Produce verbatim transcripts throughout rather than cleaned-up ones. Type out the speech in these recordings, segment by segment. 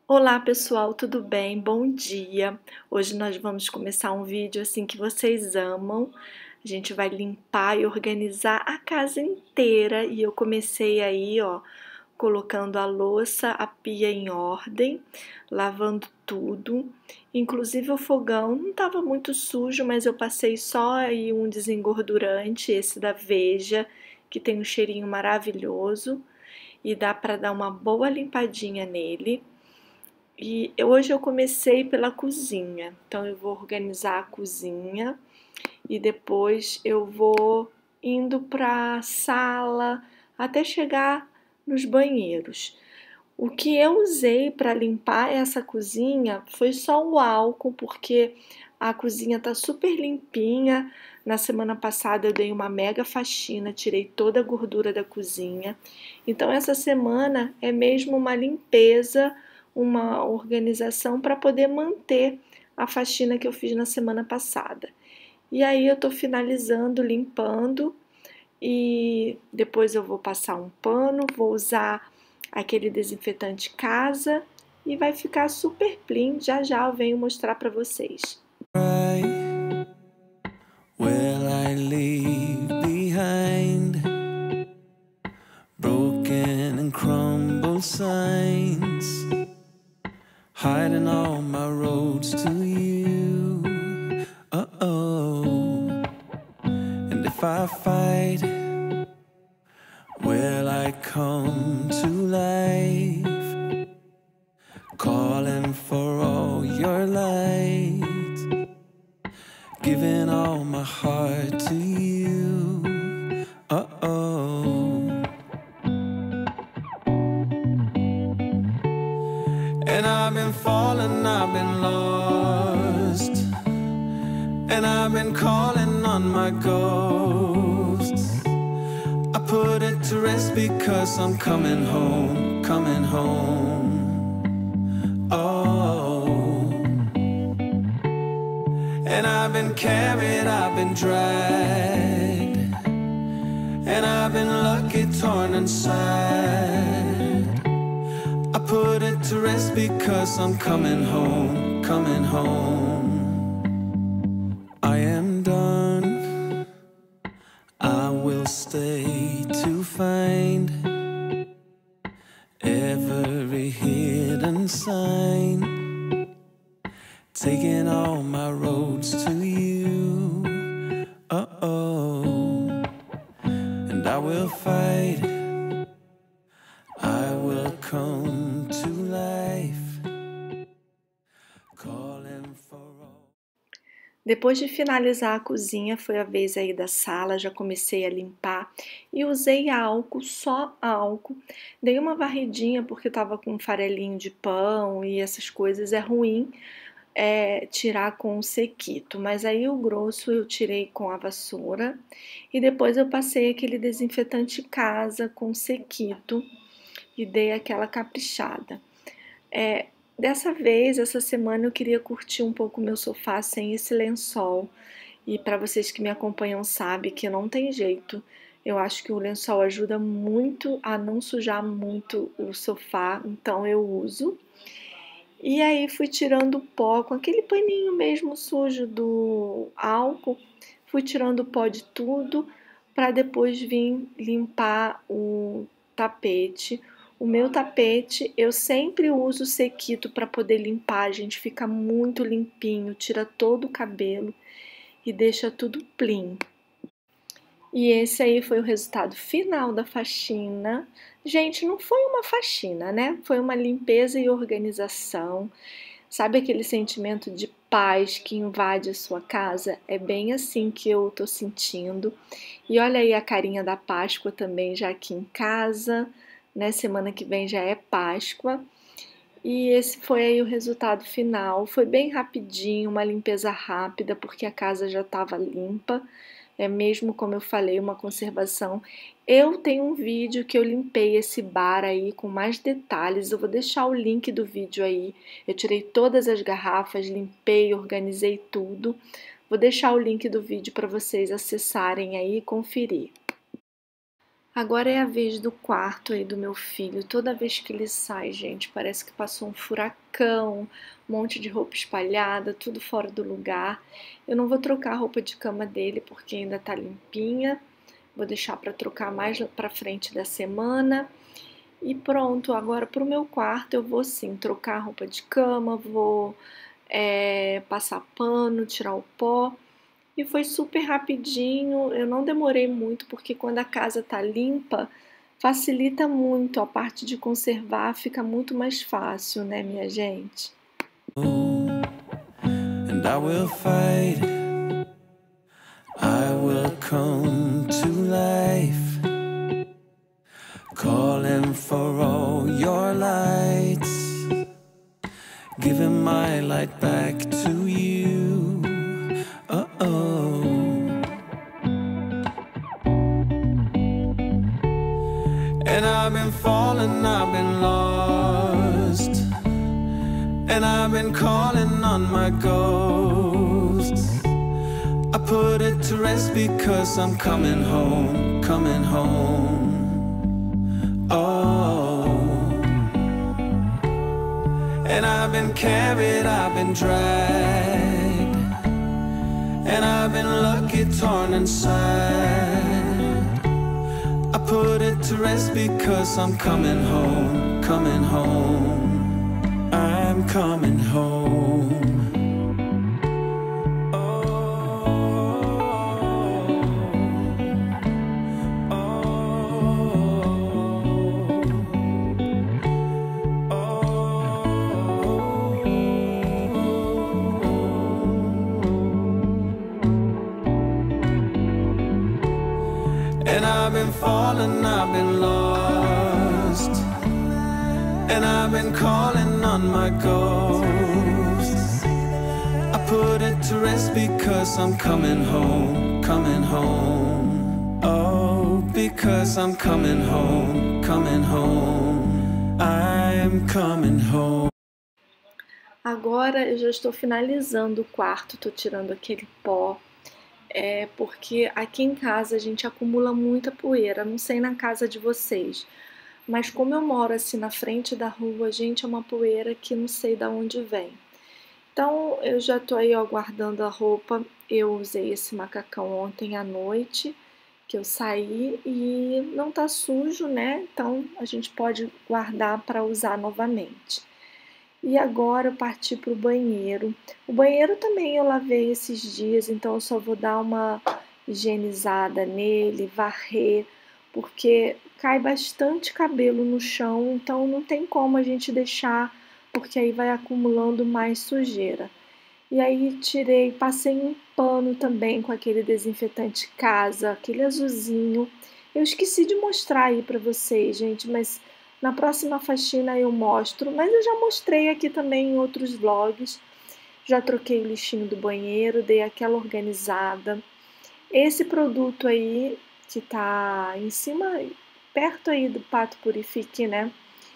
Olá pessoal, tudo bem? Bom dia! Hoje nós vamos começar um vídeo assim que vocês amam. A gente vai limpar e organizar a casa inteira e eu comecei aí, ó, colocando a louça, a pia em ordem, lavando tudo. Inclusive o fogão não estava muito sujo, mas eu passei só aí um desengordurante, esse da Veja, que tem um cheirinho maravilhoso e dá para dar uma boa limpadinha nele. E hoje eu comecei pela cozinha, então eu vou organizar a cozinha e depois eu vou indo para a sala até chegar nos banheiros. O que eu usei para limpar essa cozinha foi só o álcool, porque a cozinha tá super limpinha. Na semana passada eu dei uma mega faxina, tirei toda a gordura da cozinha. Então essa semana é mesmo uma limpeza, uma organização para poder manter a faxina que eu fiz na semana passada. E aí eu tô finalizando, limpando e depois eu vou passar um pano, vou usar aquele desinfetante casa e vai ficar super clean. Já já eu venho mostrar para vocês. Will I leave behind broken and crumbled signs, hiding all my roads to you? Uh-oh. And if I fight, will I come to life, calling for all your light, giving all my heart to you? Uh-oh. And I've been falling, I've been lost, and I've been calling on my ghosts. I put it to rest because I'm coming home, coming home. Oh. And I've been carried, I've been dragged, and I've been lucky torn inside. I put it to rest because I'm coming home, coming home. I am done, I will stay to find every hidden sign, taking all my roads to you. Uh-oh. And I will fight, I will come to life, calling for all. Depois de finalizar a cozinha, foi a vez aí da sala, já comecei a limpar e usei álcool, só álcool. Dei uma varridinha porque estava com um farelinho de pão e essas coisas, é ruim é, tirar com o sequito, mas aí o grosso eu tirei com a vassoura e depois eu passei aquele desinfetante casa com sequito e dei aquela caprichada. É, dessa vez, essa semana eu queria curtir um pouco o meu sofá sem esse lençol. E para vocês que me acompanham sabem que não tem jeito. Eu acho que o lençol ajuda muito a não sujar muito o sofá, então eu uso. E aí fui tirando o pó com aquele paninho mesmo sujo do álcool, fui tirando o pó de tudo para depois vir limpar o tapete. O meu tapete eu sempre uso sequito para poder limpar, a gente fica muito limpinho, tira todo o cabelo e deixa tudo clean. E esse aí foi o resultado final da faxina. Gente, não foi uma faxina, né? Foi uma limpeza e organização. Sabe aquele sentimento de paz que invade a sua casa? É bem assim que eu tô sentindo. E olha aí a carinha da Páscoa também já aqui em casa, né? Semana que vem já é Páscoa. E esse foi aí o resultado final. Foi bem rapidinho, uma limpeza rápida, porque a casa já estava limpa. É mesmo como eu falei, uma conservação. Eu tenho um vídeo que eu limpei esse bar aí com mais detalhes. Eu vou deixar o link do vídeo aí. Eu tirei todas as garrafas, limpei, organizei tudo. Vou deixar o link do vídeo para vocês acessarem aí e conferir. Agora é a vez do quarto aí do meu filho. Toda vez que ele sai, gente, parece que passou um furacão, um monte de roupa espalhada, tudo fora do lugar. Eu não vou trocar a roupa de cama dele porque ainda tá limpinha. Vou deixar para trocar mais para frente da semana. E pronto, agora pro meu quarto eu vou sim trocar a roupa de cama, vou é, passar pano, tirar o pó. E foi super rapidinho, eu não demorei muito, porque quando a casa tá limpa, facilita muito, a parte de conservar fica muito mais fácil, né, minha gente? And I will fight, I will come to life, calling for all your lights, giving my light back to you. Uh-oh. And I've been falling, I've been lost, and I've been calling on my ghosts. I put it to rest because I'm coming home, coming home. Oh. And I've been carried, I've been dragged, and I've been lucky torn inside. I put it to rest because I'm coming home, coming home. I'm coming home. And I've been falling, I've been lost, and I've been calling on my ghosts. I put it to rest because I'm coming home, coming home. Oh, because I'm coming home, coming home. I'm coming home. Agora eu já estou finalizando o quarto, tô tirando aquele pó. É porque aqui em casa a gente acumula muita poeira, não sei na casa de vocês, mas como eu moro assim na frente da rua, gente, é uma poeira que não sei de onde vem. Então eu já tô aí ó, guardando a roupa, eu usei esse macacão ontem à noite, que eu saí e não tá sujo, né? Então a gente pode guardar para usar novamente. E agora eu parti para o banheiro. O banheiro também eu lavei esses dias, então eu só vou dar uma higienizada nele, varrer, porque cai bastante cabelo no chão, então não tem como a gente deixar, porque aí vai acumulando mais sujeira. E aí tirei, passei um pano também com aquele desinfetante casa, aquele azulzinho. Eu esqueci de mostrar aí para vocês, gente, mas na próxima faxina eu mostro, mas eu já mostrei aqui também em outros vlogs. Já troquei o lixinho do banheiro, dei aquela organizada. Esse produto aí, que tá em cima, perto aí do Pato Purifique, né?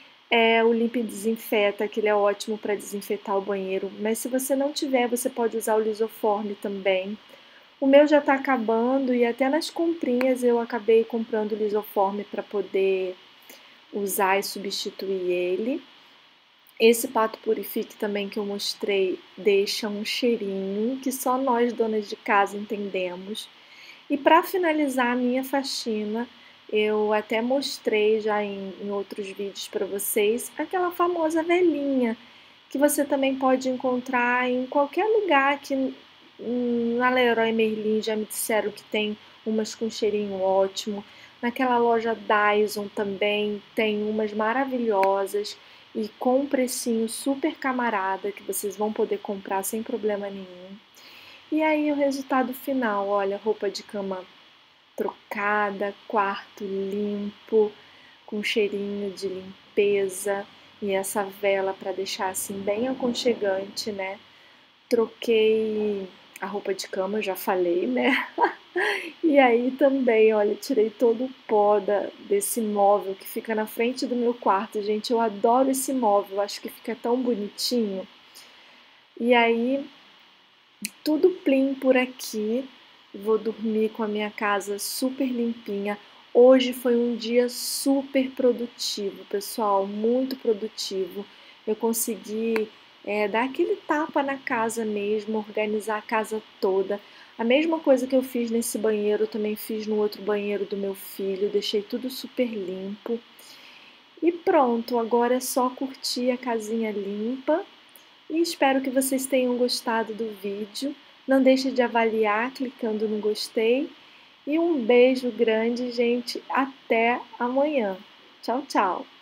É o Limpa e Desinfeta, que ele é ótimo para desinfetar o banheiro. Mas se você não tiver, você pode usar o Lisoform também. O meu já tá acabando e até nas comprinhas eu acabei comprando o Lisoform para poder usar e substituir ele. Esse Pato Purifique também que eu mostrei deixa um cheirinho que só nós donas de casa entendemos. E para finalizar a minha faxina, eu até mostrei já em, em outros vídeos para vocês aquela famosa velinha que você também pode encontrar em qualquer lugar que na Leroy Merlin já me disseram que tem umas com cheirinho ótimo. Naquela loja Dyson também tem umas maravilhosas e com um precinho super camarada que vocês vão poder comprar sem problema nenhum. E aí o resultado final, olha, roupa de cama trocada, quarto limpo, com cheirinho de limpeza e essa vela para deixar assim bem aconchegante, né? Troquei a roupa de cama, eu já falei, né? E aí também, olha, tirei todo o pó da, desse móvel que fica na frente do meu quarto. Gente, eu adoro esse móvel, acho que fica tão bonitinho. E aí, tudo plim por aqui. Vou dormir com a minha casa super limpinha. Hoje foi um dia super produtivo, pessoal, muito produtivo. Eu consegui é, dar aquele tapa na casa mesmo, organizar a casa toda. A mesma coisa que eu fiz nesse banheiro, eu também fiz no outro banheiro do meu filho, deixei tudo super limpo. E pronto, agora é só curtir a casinha limpa e espero que vocês tenham gostado do vídeo. Não deixe de avaliar clicando no gostei. E um beijo grande, gente. Até amanhã. Tchau, tchau.